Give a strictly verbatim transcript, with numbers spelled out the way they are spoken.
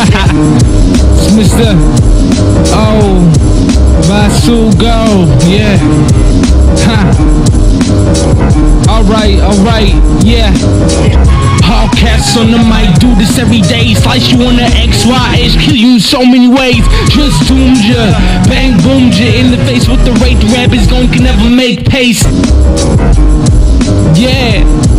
It's Mister Oh, Vasu Go, yeah. Alright, alright, yeah. Hardcast on the mic, do this every day. Slice you on the X Y H, kill you in so many ways. Just doomed ya, bang boomed ya in the face with the rate. The rappers gon' can never make pace. Yeah.